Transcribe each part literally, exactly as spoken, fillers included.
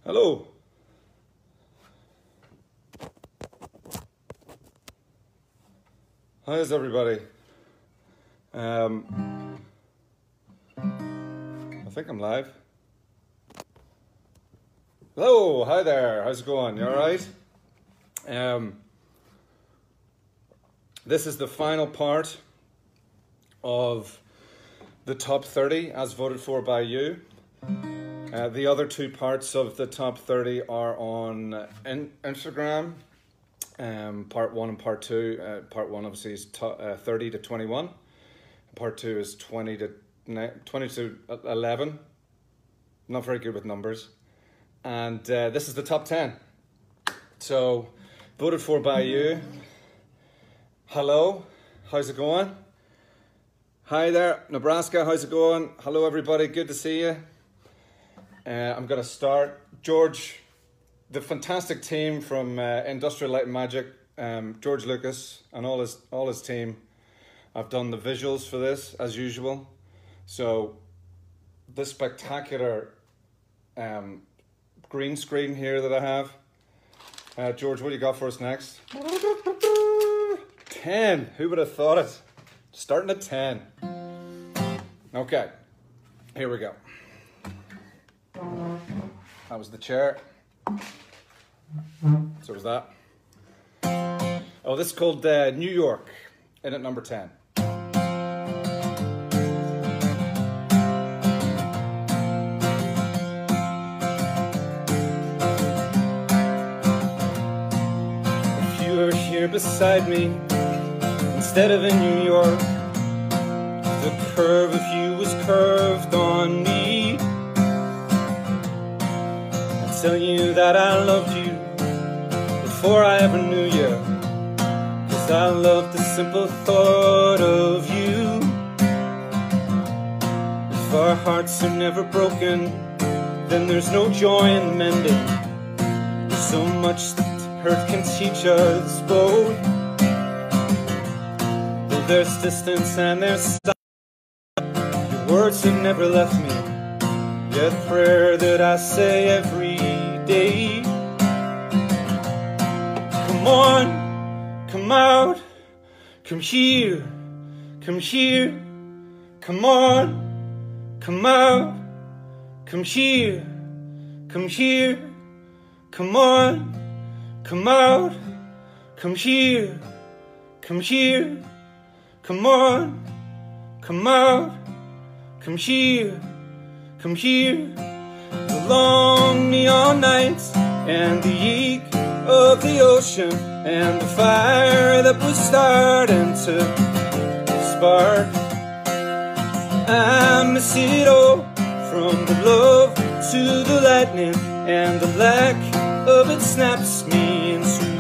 Hello. How's everybody? Um, I think I'm live. Hello, hi there. How's it going? You all right? Um, this is the final part of the top thirty as voted for by you. Uh, the other two parts of the top thirty are on in Instagram, um, part one and part two. Uh, part one obviously is uh, thirty to twenty-one. Part two is twenty to eleven. Not very good with numbers. And uh, this is the top ten. So, voted for by you. Hello, how's it going? Hi there, Nebraska, how's it going? Hello everybody, good to see you. Uh, I'm going to start. George, the fantastic team from uh, Industrial Light and Magic, um, George Lucas and all his, all his team. I've done the visuals for this, as usual. So, this spectacular um, green screen here that I have. Uh, George, what do you got for us next? ten. Who would have thought it? Starting at ten. Okay, here we go. That was the chair. So was that. Oh, this is called uh, New York, in at number ten. If you were here beside me, instead of in New York, the curve of you was curved on me. I'd tell you that I loved you before I ever knew you, 'cause I loved the simple thought of you. If our hearts are never broken, then there's no joy in mending. There's so much that hurt can teach us both. There's distance and there's stop. Your words have never left me, yet prayer that I say every day. Come on, come out, come here, come here. Come on, come out, come here, come here. Come on, come out, come here, come here. Come on, come out, come here, come here. The long neon nights and the ache of the ocean and the fire that was starting to spark. I miss it all, from the love to the lightning, and the lack of it snaps me in two.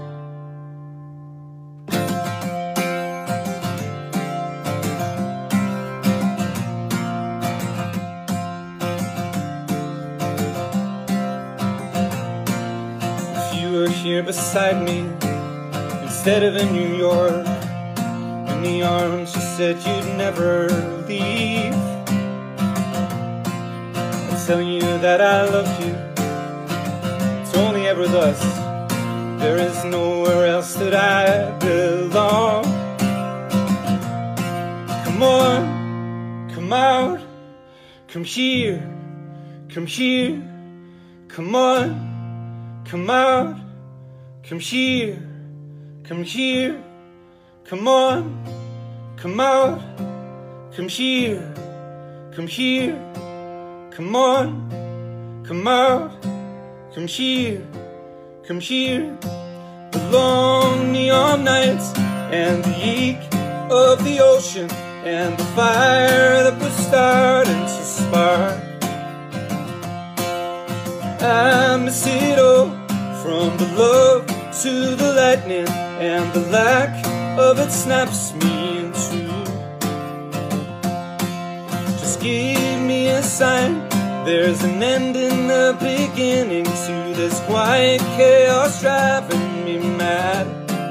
Here beside me, instead of in New York, in the arms you said you'd never leave. I'll tell you that I love you, it's only ever thus. There is nowhere else that I belong. Come on, come out, come here, come here. Come on, come out, come here, come here. Come on, come out, come here, come here. Come on, come out, come here, come here. The long neon nights and the ache of the ocean and the fire that was starting to spark. I miss it all, from the love to the lightning, and the lack of it snaps me in two. Just give me a sign, there's an end in the beginning to this quiet chaos driving me mad.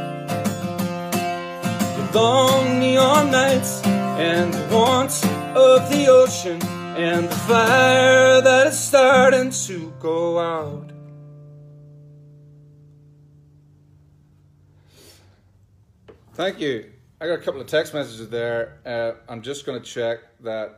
The long neon nights and the warmth of the ocean and the fire that is starting to go out. Thank you. I got a couple of text messages there. Uh, I'm just going to check that.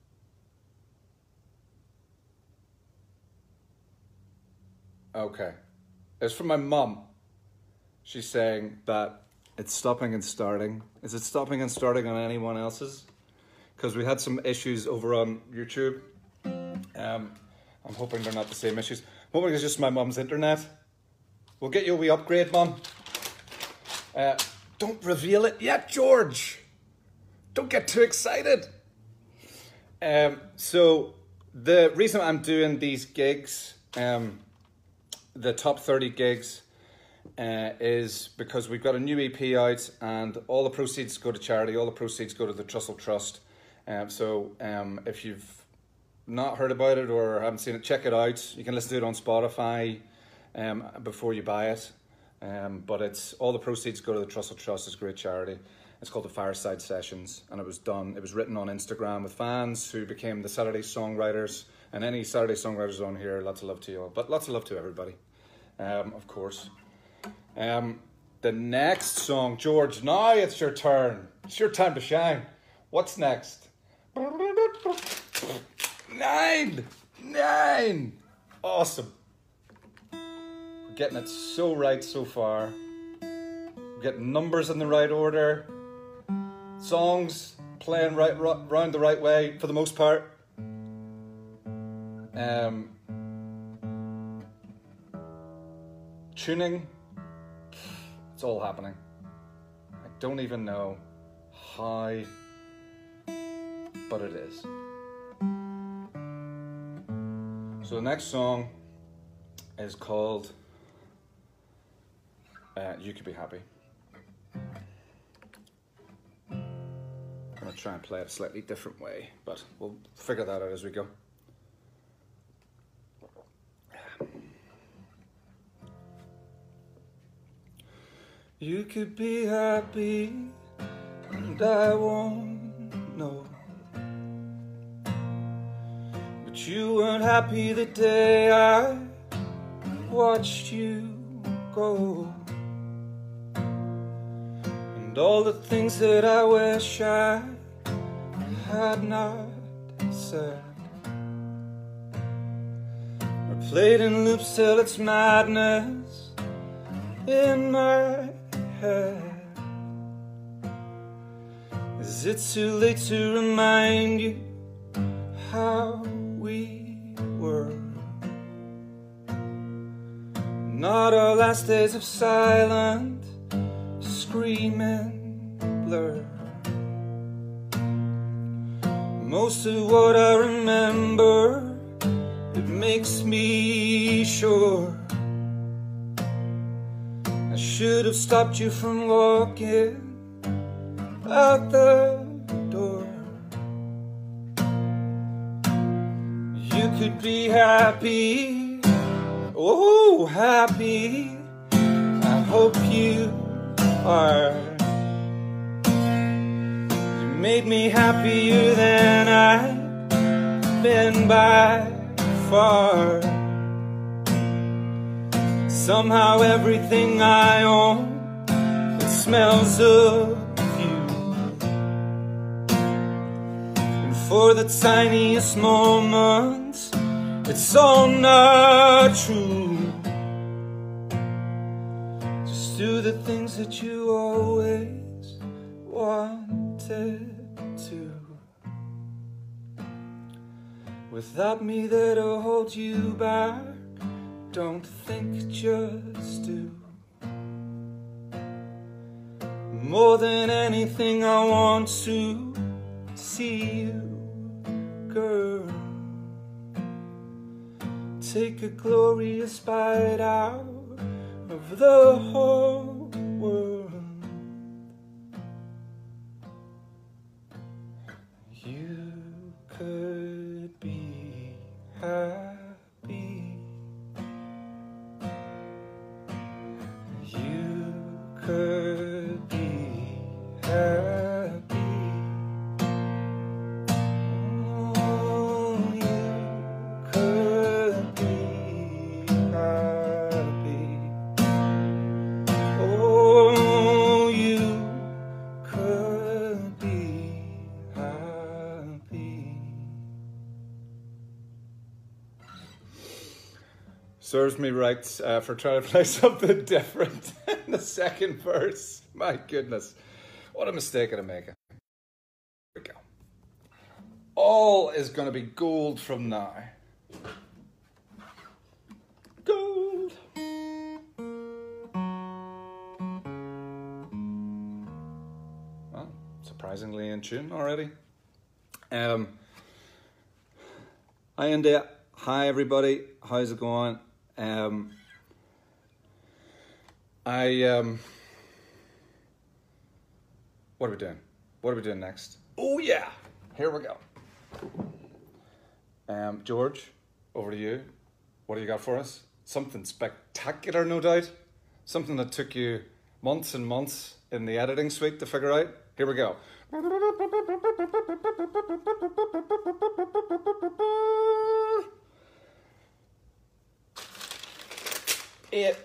Okay. It's from my mum. She's saying that it's stopping and starting. Is it stopping and starting on anyone else's? Because we had some issues over on YouTube. Um, I'm hoping they're not the same issues. I'm hoping it's just my mum's internet. We'll get you a wee upgrade, Mum. Uh, don't reveal it yet, George. Don't get too excited. Um, so the reason I'm doing these gigs, um, the top thirty gigs, uh, is because we've got a new E P out and all the proceeds go to charity. All the proceeds go to the Trussell Trust. Um, so um, if you've not heard about it or haven't seen it, check it out. You can listen to it on Spotify um, before you buy it. Um, but it's all the proceeds go to the Trussell Trust. It's a great charity. It's called the Fireside Sessions, and it was done. It was written on Instagram with fans who became the Saturday Songwriters. And any Saturday Songwriters on here, lots of love to you all. But lots of love to everybody, um, of course. Um, the next song, George. Now it's your turn. It's your time to shine. What's next? Nine, nine. Awesome. We're getting it so right so far. We're getting numbers in the right order. Songs playing right, right round the right way for the most part. Um, tuning. It's all happening. I don't even know how, but it is. So the next song is called uh, You Could Be Happy. I'm going to try and play it a slightly different way, but we'll figure that out as we go. You could be happy and I won't know, but you weren't happy the day I watched you go. And all the things that I wish I had not said are played in loops till it's madness in my head. Is it too late to remind you how we were? Not our last days of silent screaming blur. Most of what I remember, it makes me sure I should have stopped you from walking out the door. You could be happy, oh happy, I hope you are. You made me happier than I've been by far. Somehow everything I own, it smells of you. And for the tiniest moments, it's all not true. Just do the things that you always wanted to. Without me there to hold you back, don't think, just do. More than anything I want to see you, girl. Take a glorious bite out of the whole world. You could be happy. You could be happy. Oh, you could be serves me right uh, for trying to play something different in the second verse. My goodness. What a mistake I'm making. Here we go. All is going to be gold from now. Gold. Well, surprisingly in tune already. Um, hi India. Hi everybody. How's it going? Um, I um, what are we doing? What are we doing next? Oh yeah, here we go. Um, George, over to you. What do you got for us? Something spectacular, no doubt. Something that took you months and months in the editing suite to figure out. Here we go. Eight.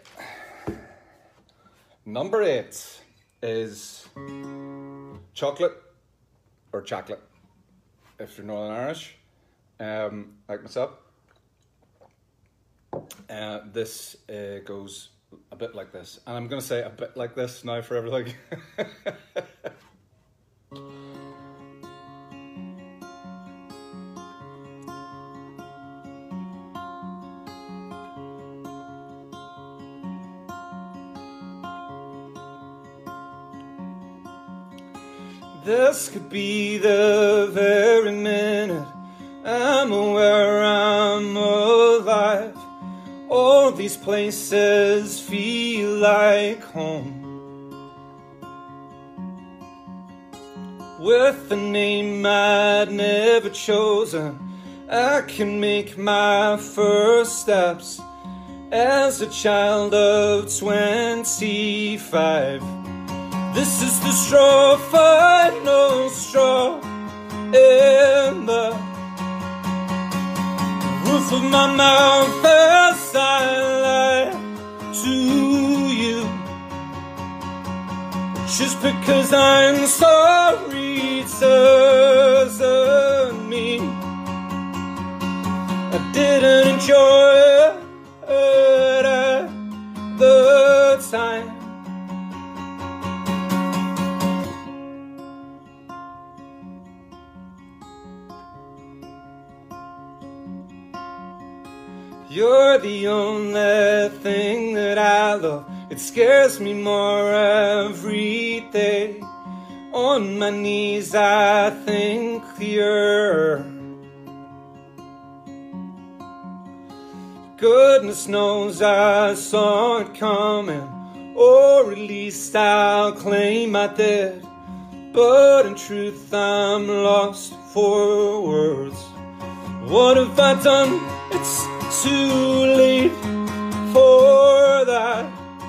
Number eight is chocolate or chocolate, if you're Northern Irish, um, like myself. Uh, this uh, goes a bit like this, and I'm going to say a bit like this now for everything. This could be the very minute I'm aware I'm alive. All these places feel like home. With a name I'd never chosen, I can make my first steps as a child of twenty-five. This is the straw, final straw in the roof of my mouth as I lie to you. Just because I'm sorry doesn't mean I didn't enjoy it at the time. You're the only thing that I love. It scares me more every day. On my knees I think clearer. Goodness knows I saw it coming, or at least I'll claim I did. But in truth I'm lost for words. What have I done? It's too late for that.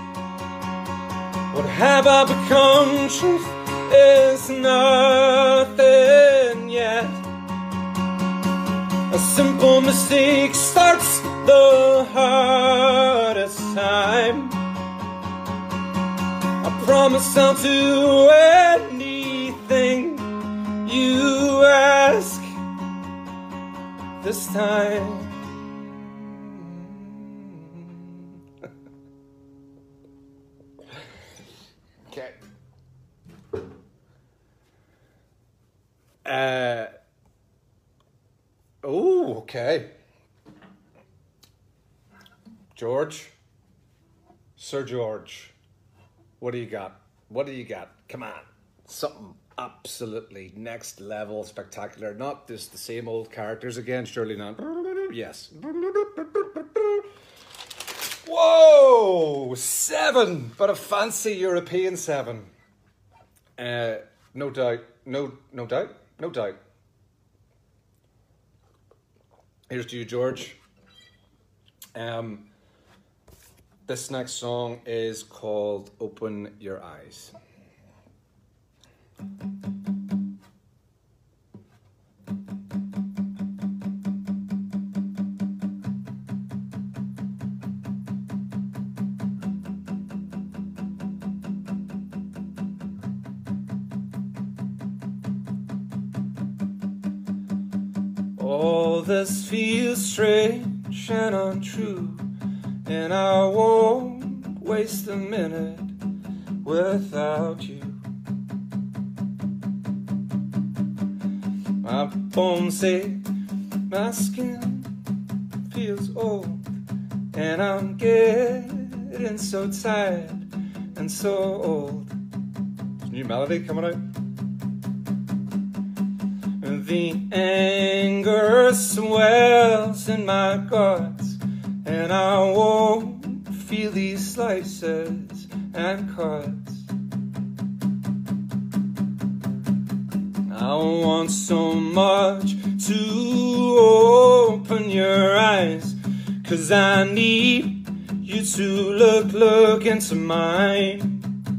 What have I become? Truth is nothing yet. A simple mistake starts the hardest time. I promise I'll do anything you ask this time. Okay. Uh, oh, okay. George, Sir George, what do you got? What do you got? Come on, something absolutely next level spectacular. Not just the same old characters again, surely not. Yes. Whoa, seven, but a fancy European seven. Uh, no doubt, no, no doubt, no doubt. Here's to you, George. Um, this next song is called Open Your Eyes. All this feels strange and untrue. and I won't waste a minute without you. My bones ache, my skin feels old, and I'm getting so tired and so old. There's a new melody coming out. The anger swells in my guts, and I won't feel these slices and cuts. I want so much to open your eyes, 'cause I need you to look, look into mine.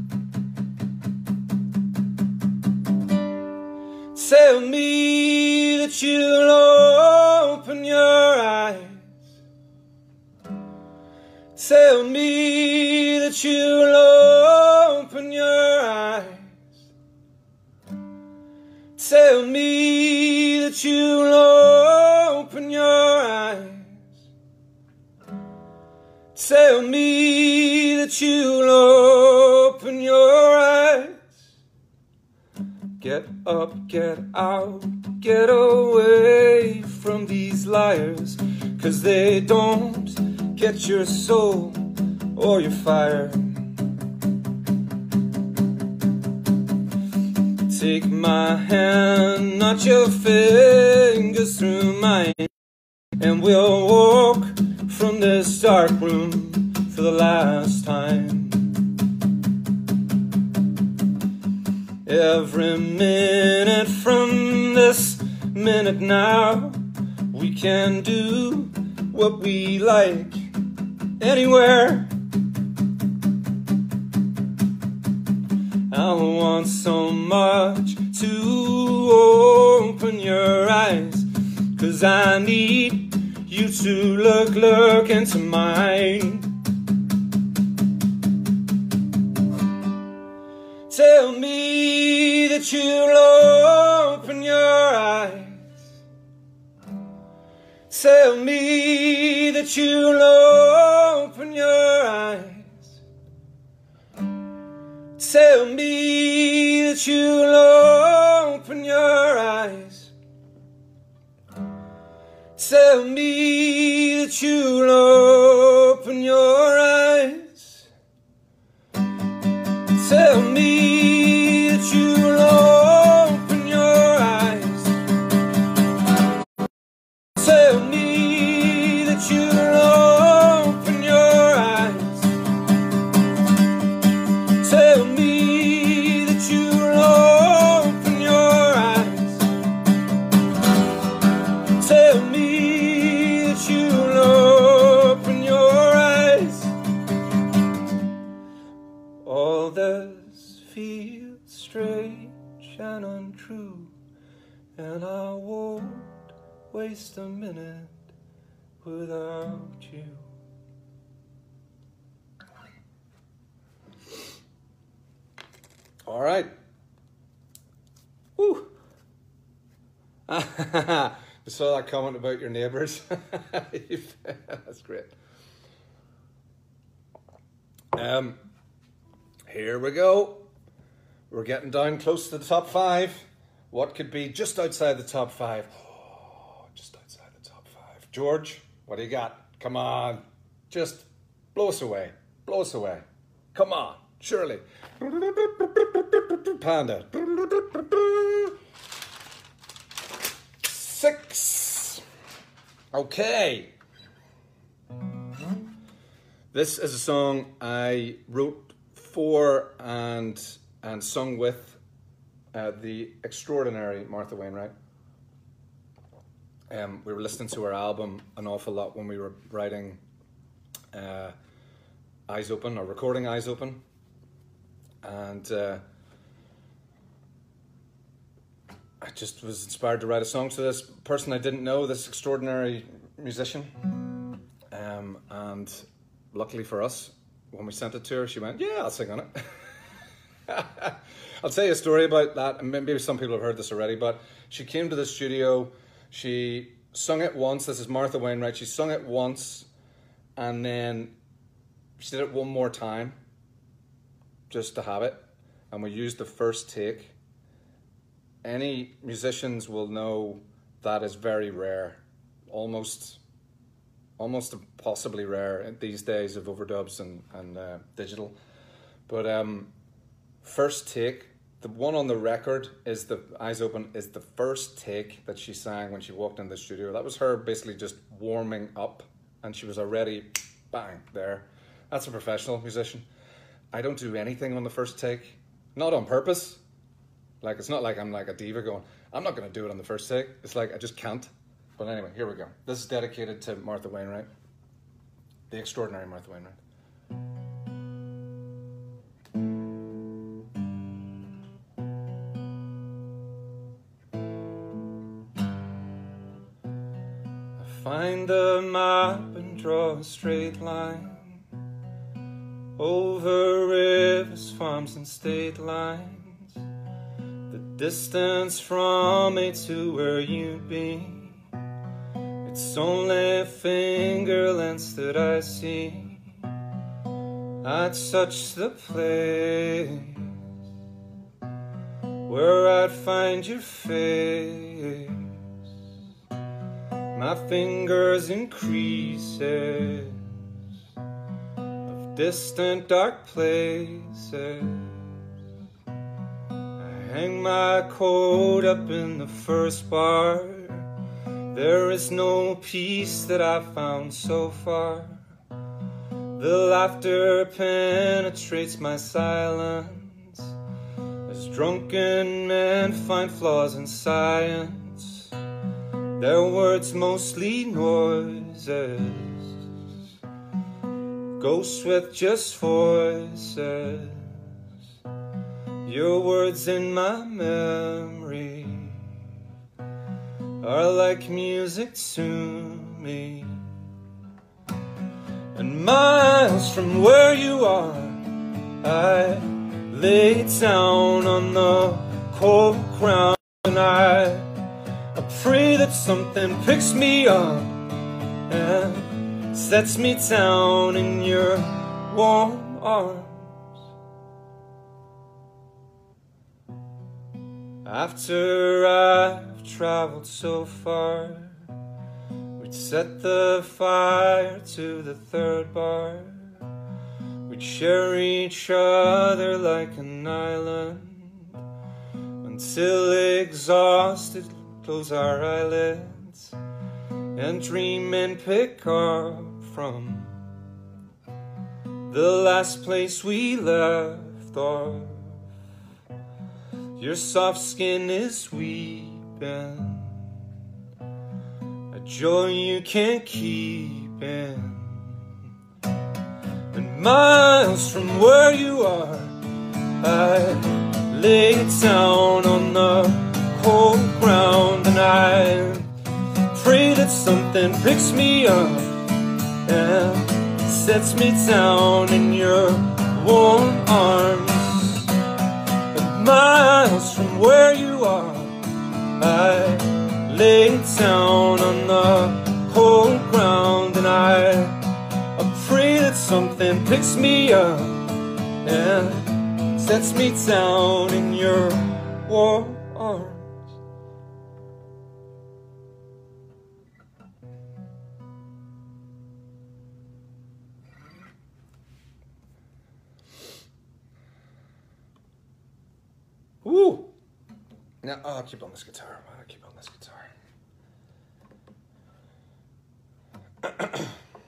Tell me that you'll open your eyes. Tell me that you'll open your eyes. Tell me that you'll open your eyes. Tell me that you'll open your eyes. Get up, get out, get away from these liars, 'cause they don't get your soul or your fire. Take my hand, not your fingers through mine, and we'll walk from this dark room for the last time. Every minute from this minute now, we can do what we like anywhere. I want so much to open your eyes, 'cause I need you to look, look into mine. Tell me that you'll open your eyes. Tell me that you'll open your eyes. Tell me that you'll open your eyes. Tell me that you'll open your eyes. Tell me that you'll open your eyes. Tell me that you'll open your eyes. Tell me that you'll open your eyes. Tell me that you'll open your eyes. All this feels strange and untrue, and I won't waste a minute without you. All right. Woo. I saw that comment about your neighbours. That's great. Um, here we go. We're getting down close to the top five. What could be just outside the top five? Oh, just outside the top five. George, what do you got? Come on. Just blow us away. Blow us away. Come on. Surely. Panda. Six. Okay. This is a song I wrote for and and sung with uh, the extraordinary Martha Wainwright. Um, we were listening to her album an awful lot when we were writing uh, Eyes Open, or recording Eyes Open. And uh, I just was inspired to write a song to this person I didn't know, this extraordinary musician. Um, and luckily for us, when we sent it to her, she went, yeah, I'll sing on it. I'll tell you a story about that, and maybe some people have heard this already, but she came to the studio, she sung it once. This is Martha Wainwright. She sung it once, and then she did it one more time, just to have it, and we used the first take. Any musicians will know that is very rare, almost, almost impossibly rare these days of overdubs and, and uh, digital. But um, first take, the one on the record is the Eyes Open is the first take that she sang when she walked in the studio. That was her basically just warming up, and she was already bang there. That's a professional musician. I don't do anything on the first take, not on purpose. Like, it's not like I'm like a diva going, I'm not going to do it on the first take. It's like, I just can't. But anyway, here we go. This is dedicated to Martha Wainwright, the extraordinary Martha Wainwright. I find a map and draw a straight line over rivers, farms, and state lines. Distance from me to where you be, it's only finger lengths that I see. I'd touch the place where I'd find your face. My fingers in creases of distant dark places. Hang my coat up in the first bar. There is no peace that I've found so far. The laughter penetrates my silence, as drunken men find flaws in science. Their words mostly noises, ghosts with just voices. Your words in my memory are like music to me. And miles from where you are, I lay down on the cold ground, and I, I pray that something picks me up and sets me down in your warm arms. After I've traveled so far, we'd set the fire to the third bar. We'd share each other like an island, until exhausted, close our eyelids and dream and pick up from the last place we left off. Your soft skin is weeping, a joy you can't keep in. And miles from where you are, I lay down on the cold ground, and I pray that something picks me up and sets me down in your warm arms. Miles from where you are, I lay down on the cold ground, and I, I pray that something picks me up and sets me down in your warm arms. Woo! Now, oh, I'll keep on this guitar. I'll keep on this guitar.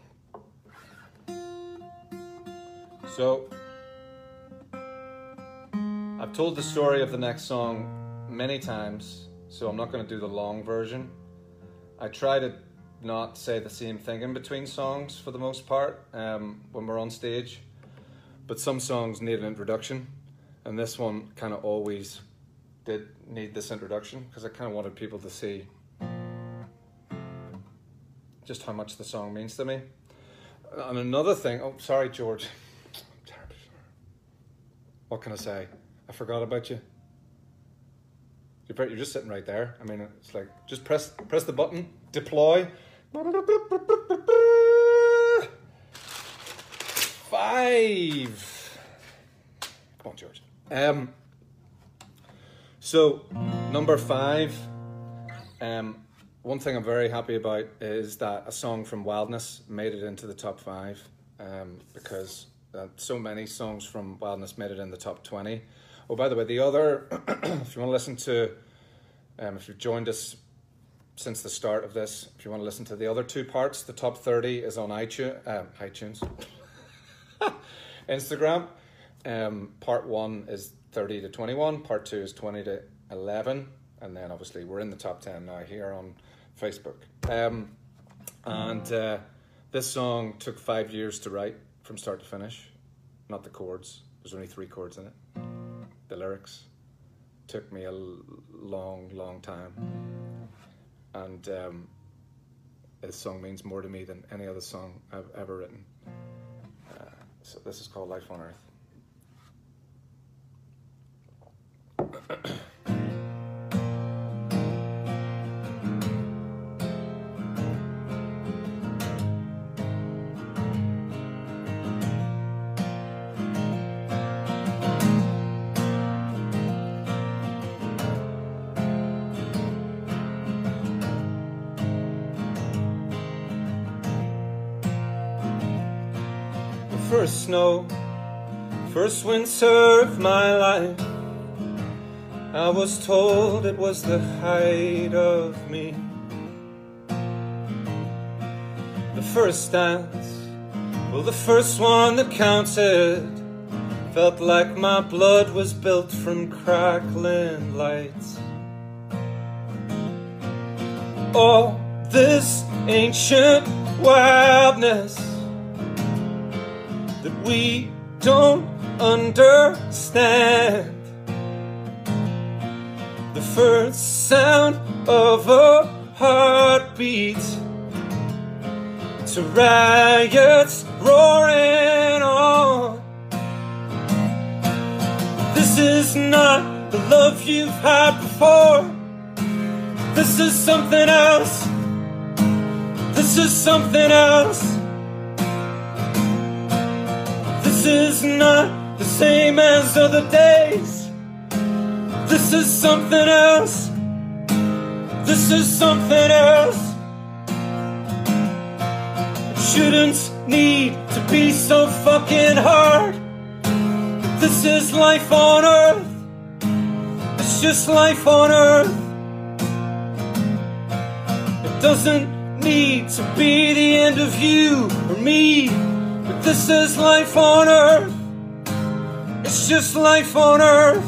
So, I've told the story of the next song many times, so I'm not going to do the long version. I try to not say the same thing in between songs for the most part um, when we're on stage, but some songs need an introduction. And this one kind of always did need this introduction, because I kind of wanted people to see just how much the song means to me. And another thing, oh, sorry, George. I'm terribly sorry. What can I say? I forgot about you. You're just sitting right there. I mean, it's like, just press, press the button, deploy. five. Come on, George. Um, so, number five. Um, one thing I'm very happy about is that a song from Wildness made it into the top five. Um, because uh, so many songs from Wildness made it in the top twenty. Oh, by the way, the other, if you want to listen to, um, if you've joined us since the start of this, if you want to listen to the other two parts, the top thirty is on iTunes, uh, iTunes, Instagram. Um, part one is thirty to twenty-one, part two is twenty to eleven, and then obviously we're in the top ten now here on Facebook. Um, and uh, this song took five years to write from start to finish, not the chords. There's only three chords in it. The lyrics took me a long, long time. And um, this song means more to me than any other song I've ever written. Uh, so this is called Life on Earth. First snow, first winter of my life, I was told it was the height of me. The first dance, well the first one that counted, felt like my blood was built from crackling lights. Oh, this ancient wildness that we don't understand. The first sound of a heartbeat to riots roaring on. This is not the love you've had before. This is something else. This is something else. This is not the same as other days. This is something else. This is something else. It shouldn't need to be so fucking hard. This is life on earth. It's just life on earth. It doesn't need to be the end of you or me. But this is life on earth. It's just life on earth.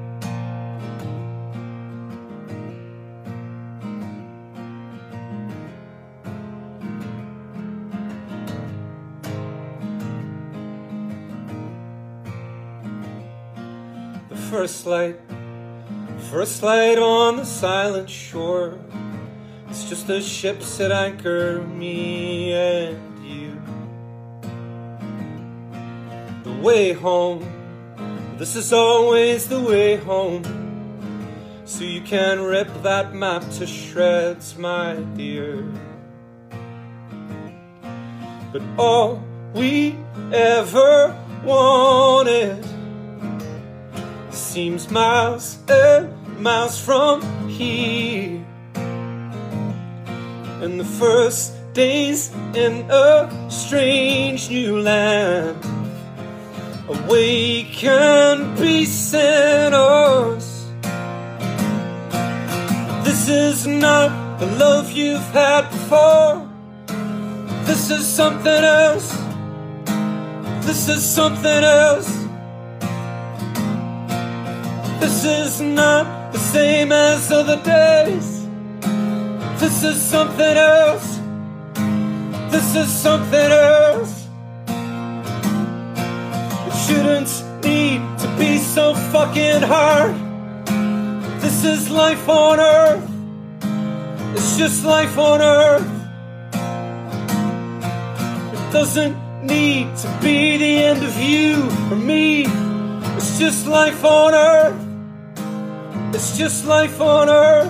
The first light, first light on the silent shore. It's just the ships that anchor me and you. The way home, this is always the way home. So you can rip that map to shreds, my dear. But all we ever wanted seems miles and miles from here. And the first days in a strange new land awaken beasts in us. This is not the love you've had before. This is something else. This is something else. This is not the same as other days. This is something else. This is something else. Shouldn't need to be so fucking hard. This is life on earth. It's just life on earth. It doesn't need to be the end of you or me. It's just life on earth. It's just life on earth.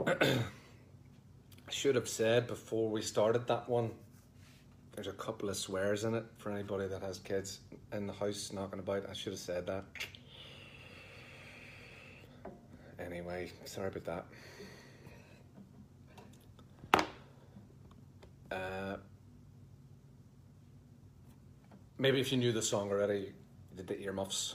I should have said before we started that one, there's a couple of swears in it for anybody that has kids in the house knocking about. I should have said that. Anyway, sorry about that. Uh, maybe if you knew the song already, you did the earmuffs.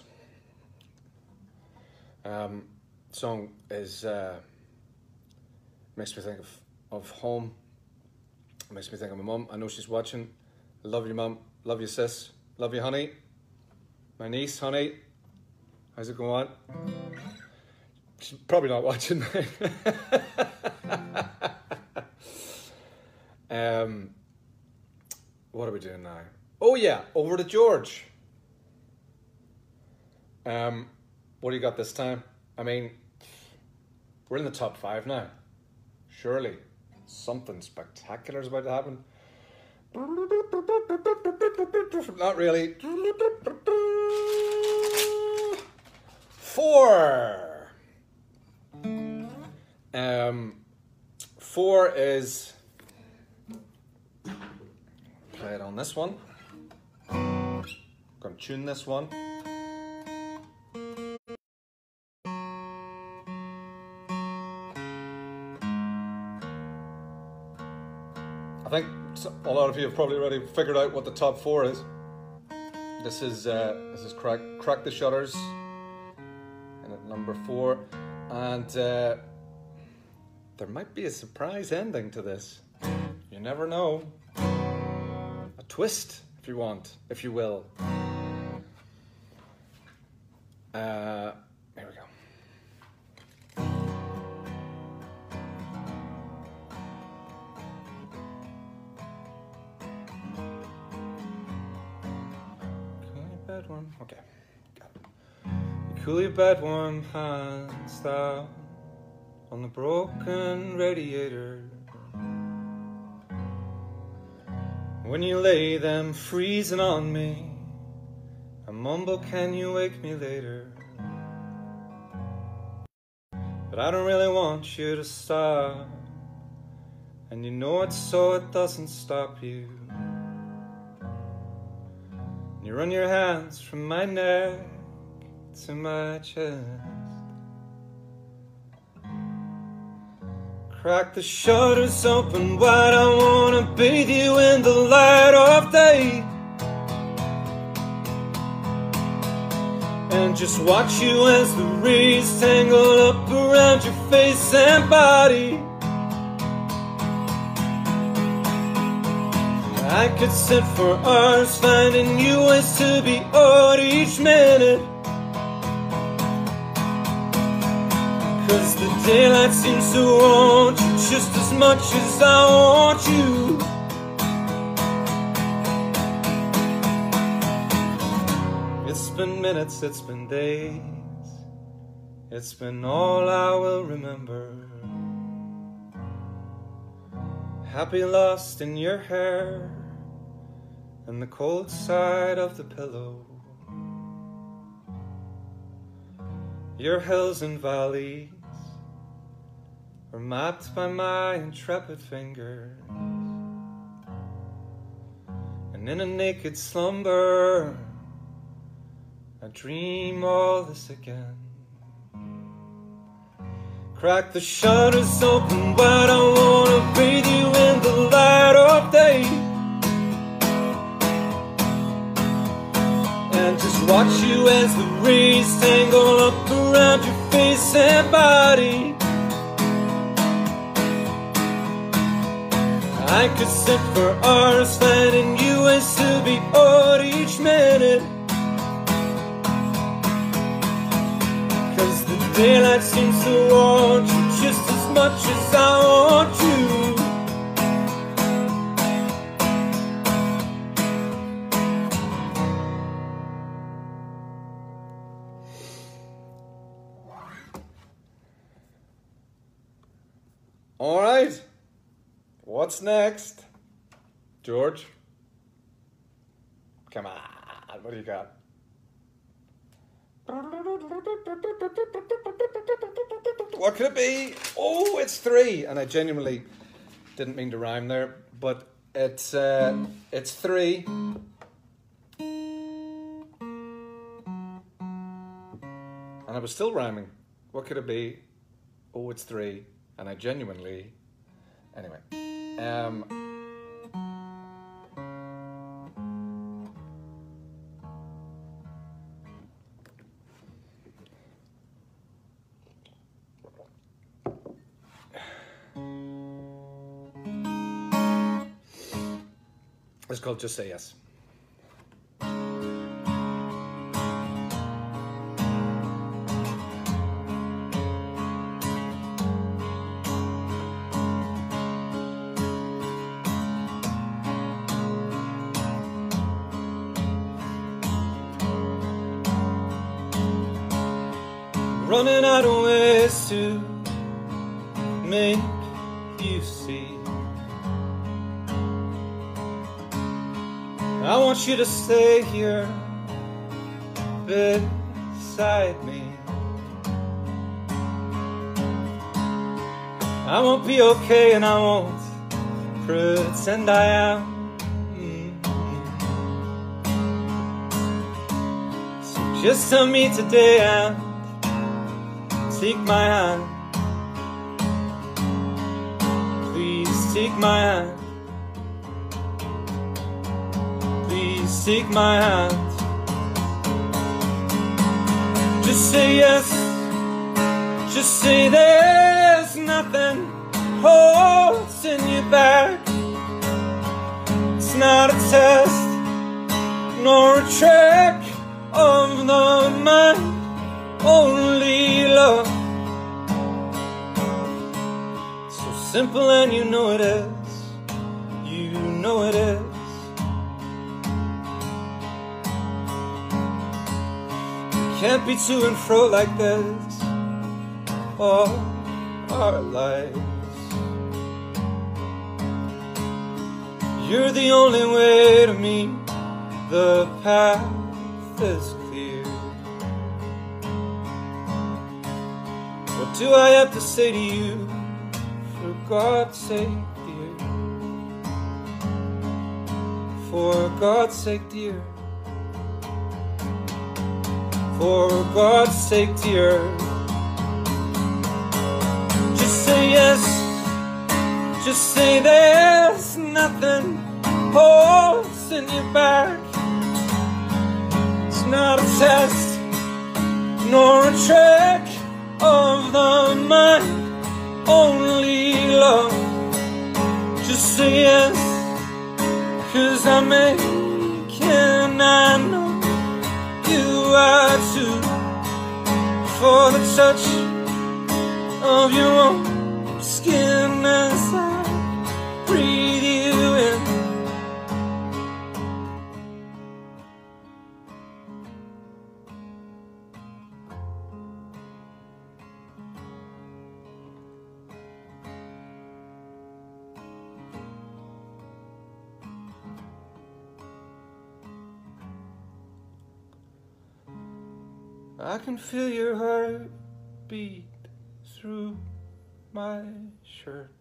Um, song is uh, makes me think of, of home. Makes me think of my mum. I know she's watching. I love you, mum. Love you, sis. Love you, honey. My niece, honey. How's it going on? She's probably not watching. um, what are we doing now? Oh yeah, over to George. Um, what do you got this time? I mean, we're in the top five now. Surely something spectacular is about to happen. Not really. Four. Um, four is, play it on this one. Gonna tune this one. I think a lot of you have probably already figured out what the top four is. This is uh, this is crack crack the shutters, and at number four, and uh, there might be a surprise ending to this. You never know. A twist, if you want, if you will. Uh, here we go. Bed warm. Okay, got it. You cool your bed warm hands down on the broken radiator. When you lay them freezing on me, I mumble, can you wake me later? But I don't really want you to stop, and you know it so it doesn't stop you. You run your hands from my neck to my chest. Crack the shutters open wide, I wanna bathe you in the light of day, and just watch you as the rays tangle up around your face and body. I could sit for hours finding new ways to be odd each minute, 'cause the daylight seems to want you just as much as I want you. It's been minutes, it's been days, it's been all I will remember. Happy lost in your hair and the cold side of the pillow. Your hills and valleys were mapped by my intrepid fingers, and in a naked slumber I dream all this again. Crack the shutters open wide, I wanna bathe you in the light of day, and just watch you as the rays tangle up around your face and body. I could sit for hours finding new ways to be odd each minute, 'cause the daylight seems to want you just as much as I want you. All right, what's next? George? Come on, what do you got? What could it be? Oh, it's three. And I genuinely didn't mean to rhyme there, but it's uh, it's three. And I was still rhyming. What could it be? Oh, it's three. And I genuinely... Anyway. Um... It's called Just Say Yes. Running out of ways to make you see. I want you to stay here beside me. I won't be okay and I won't pretend I am. Mm-hmm. So just tell me today and take my hand. Please take my hand. Please take my hand. Just say yes. Just say there's nothing holding you back. It's not a test nor a trick of the mind, only love. So simple and you know it is. You know it is. Can't be to and fro like this all our lives. You're the only way to me. The path is clear. What do I have to say to you? For God's sake, dear. For God's sake, dear. For God's sake, dear. Just say yes. Just say there's nothing holding you back. It's not a test nor a trick of the mind, only love. Just say yes, 'cause I'm making, I know you are too. For the touch of your own skin as I breathe you in. I can feel your heart beat through my shirt.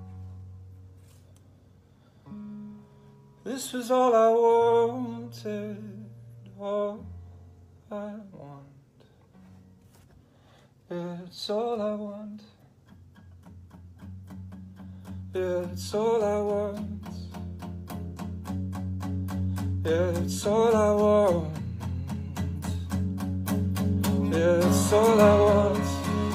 This was all I wanted, all I want. It's all I want. It's all I want. It's all I want. It's all I want.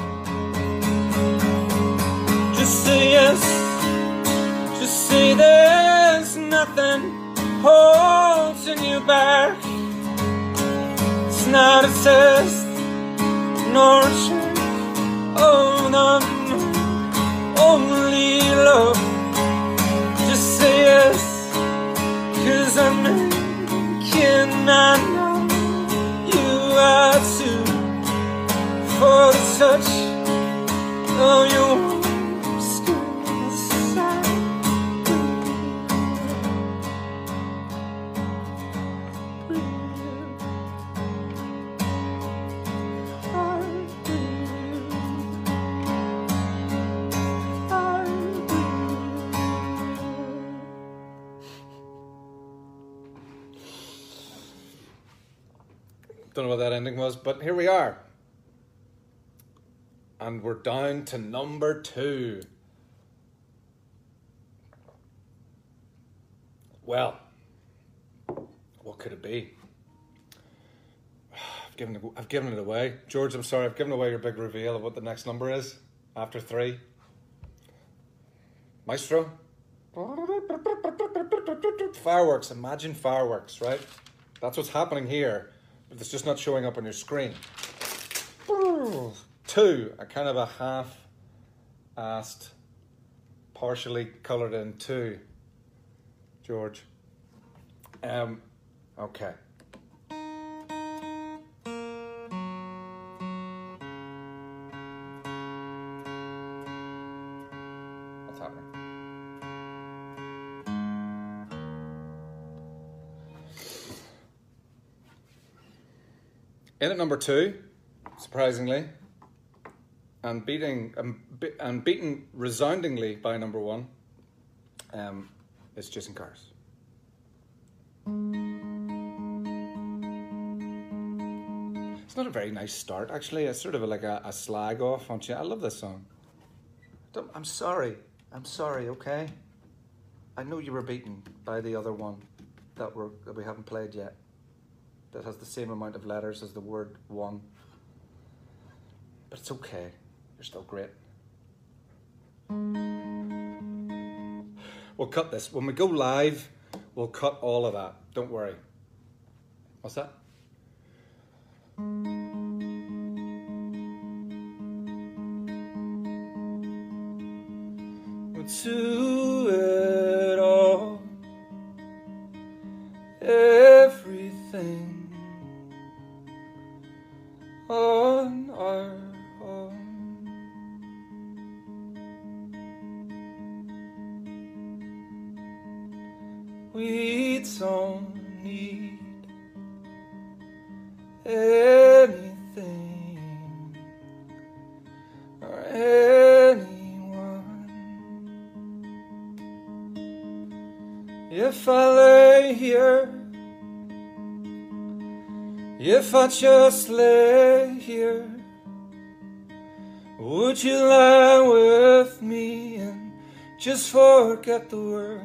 Just say yes. Just say there's nothing holding you back. It's not a test nor a trick of the mind, only love. Just say yes, 'cause I'm making, I know you are too. For the touch of your skin inside. Breathe. Don't know what that ending was, but here we are. And we're down to number two. Well, what could it be? I've given it, I've given it away. George, I'm sorry, I've given away your big reveal of what the next number is after three. Maestro? Fireworks, imagine fireworks, right? That's what's happening here, but it's just not showing up on your screen. Two, a kind of a half-assed, partially coloured in two, George. Um, okay. What's happening? In at number two, surprisingly, and beating um, be, and beaten resoundingly by number one, um, is Chasing Cars. It's not a very nice start, actually. It's sort of like a, a slag off on you. I love this song. Don't, I'm sorry. I'm sorry. Okay. I know you were beaten by the other one that we're that we haven't played yet. That has the same amount of letters as the word one. But it's okay. You're still great. We'll cut this. When we go live, we'll cut all of that. Don't worry. What's that? To it all, everything on our own. We don't need anything or anyone. If I lay here, if I just lay here, would you lie with me and just forget the world?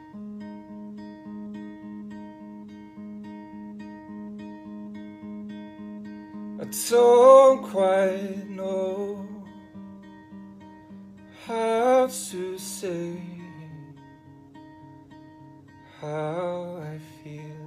I don't quite know how to say how I feel.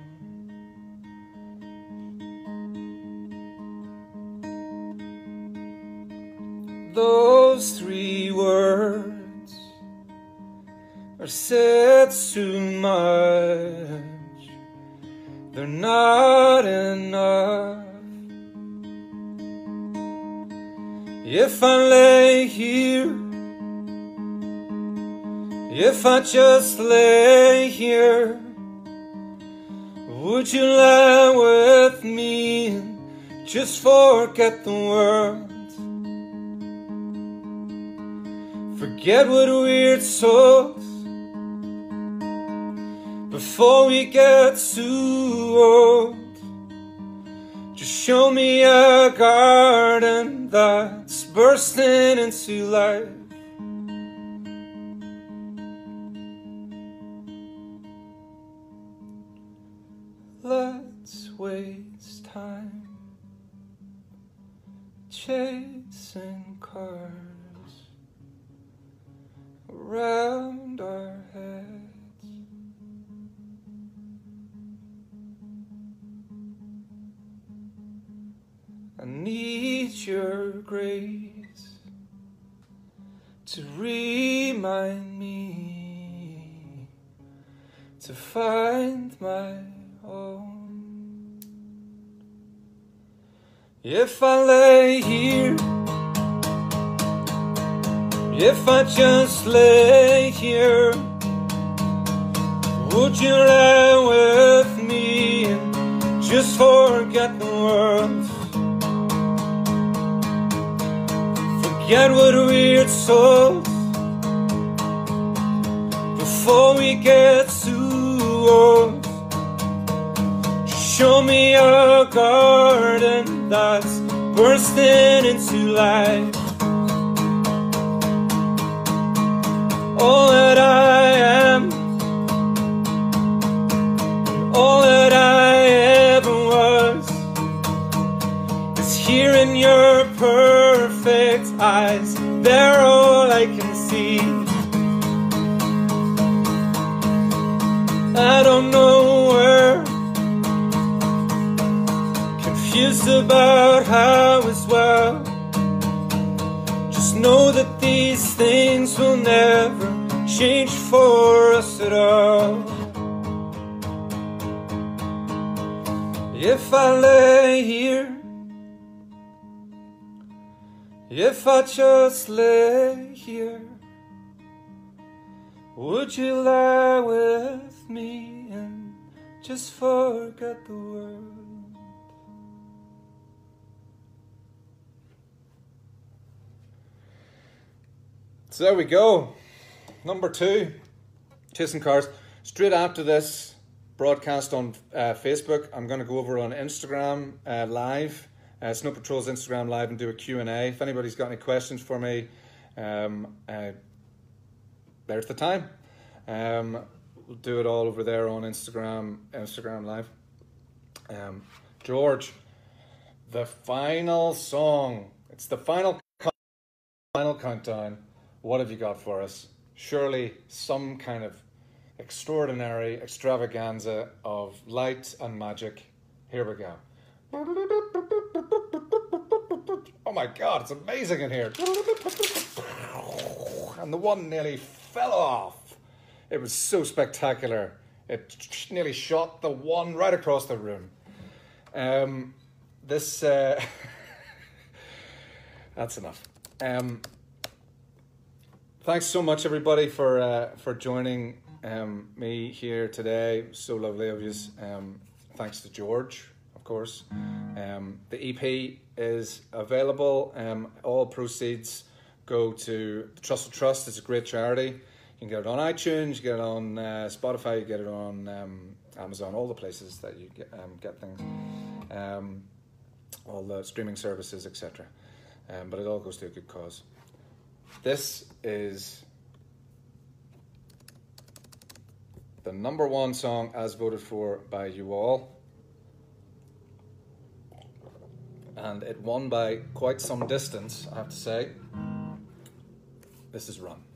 Those three words are said too much. They're not enough. If I lay here, if I just lay here, would you lie with me and just forget the world? Forget what we're told before we get too old. Just show me a garden that's bursting into life. Let's waste time chasing cars around our heads. I need your grace to remind me to find my own. If I lay here, if I just lay here, would you lie with me and just forget the world? Forget what we're told before we get too old. Just Show me a garden that's bursting into life. All that I am, all that I ever was, is here in your perfect eyes. They're all I can see. I don't know where, confused about how as well. Just know that these things will never change for us at all. If I lay here, if I just lay here, would you lie with me and just forget the world? So there we go. Number two, Chasing Cars. Straight after this broadcast on uh, Facebook, I'm going to go over on Instagram uh, Live, uh, Snow Patrol's Instagram Live, and do a Q and A. If anybody's got any questions for me, um, uh, there's the time. Um, we'll do it all over there on Instagram, Instagram Live. Um, George, the final song. It's the final final countdown. What have you got for us? Surely some kind of extraordinary extravaganza of light and magic. Here we go. Oh my God, it's amazing in here. And the one nearly fell off. It was so spectacular. It nearly shot the one right across the room. Um, this, uh, that's enough. Um, thanks so much, everybody, for uh, for joining um, me here today. So lovely of you. Um, thanks to George, of course. Um, the E P is available. Um, all proceeds go to the Trust of Trust. It's a great charity. You can get it on iTunes, you get it on uh, Spotify, you get it on um, Amazon, all the places that you get, um, get things, um, all the streaming services, et cetera. Um, but it all goes to a good cause. This is the number one song as voted for by you all. And it won by quite some distance, I have to say. This is Run.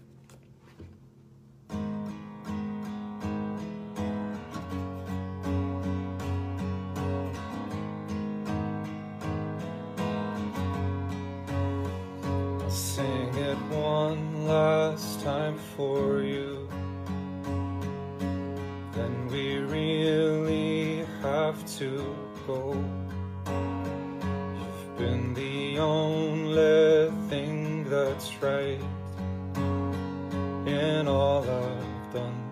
I'll sing it one last time for you. Then we really have to go. You've been the only thing that's right in all I've done,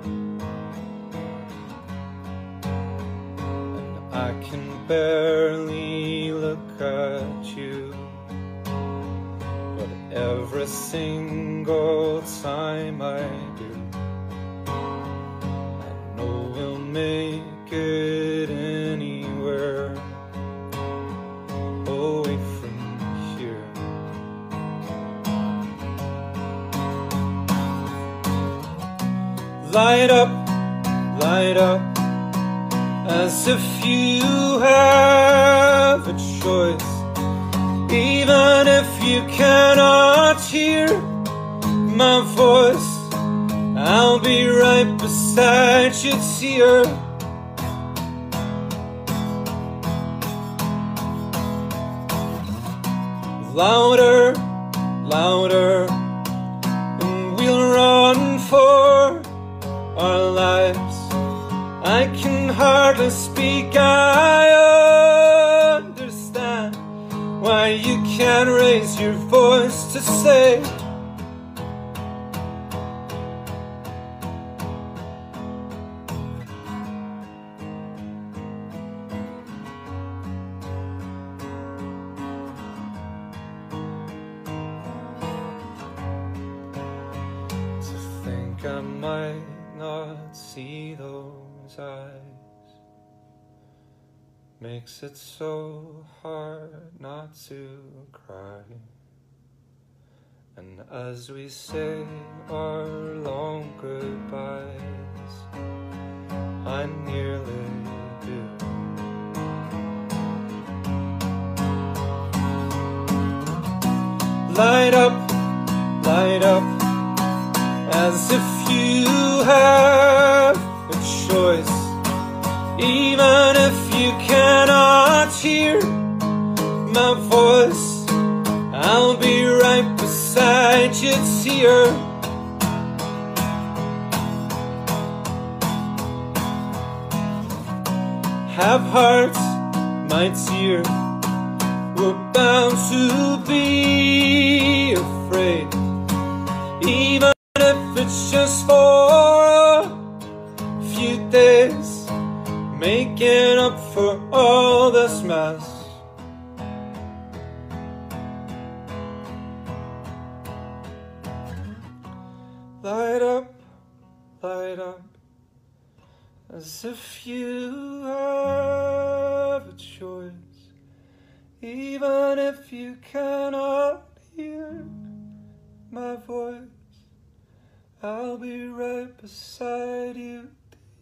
and I can barely look at you, but every single time I do, I know we'll make it anywhere away from here. Light up, light up, as if you have a choice. Even if you cannot hear my voice, I'll be right beside you, dear. Louder, louder, and we'll run for our lives. I can hardly speak, I understand why you can't raise your voice to say to think I might not see those eyes makes it so hard not to cry. And as we say our long goodbyes, I nearly do. Light up, light up, as if you have a choice. Even if you cannot hear my voice, I'll be right beside you, dear. Have hearts, my dear, we're bound to be afraid, even if it's just for a few days, making up for all this mess. Light up, light up, as if you have a choice, even if you cannot hear my voice, I'll be right beside you.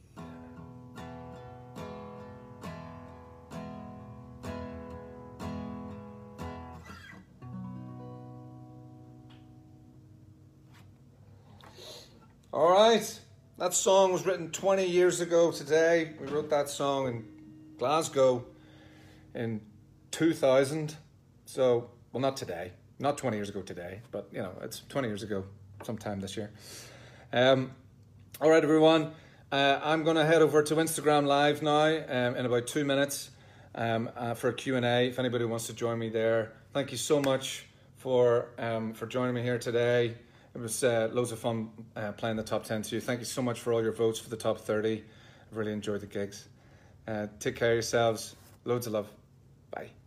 All right, that song was written twenty years ago today. We wrote that song in Glasgow in two thousand. So, well, not today, not twenty years ago today, but you know, it's twenty years ago sometime this year. Um, all right, everyone, uh, I'm going to head over to Instagram Live now um, in about two minutes um, uh, for a Q and A, if anybody wants to join me there. Thank you so much for, um, for joining me here today. It was uh, loads of fun uh, playing the top ten too. Thank you so much for all your votes for the top thirty. I've really enjoyed the gigs. Uh, take care of yourselves. Loads of love. Bye.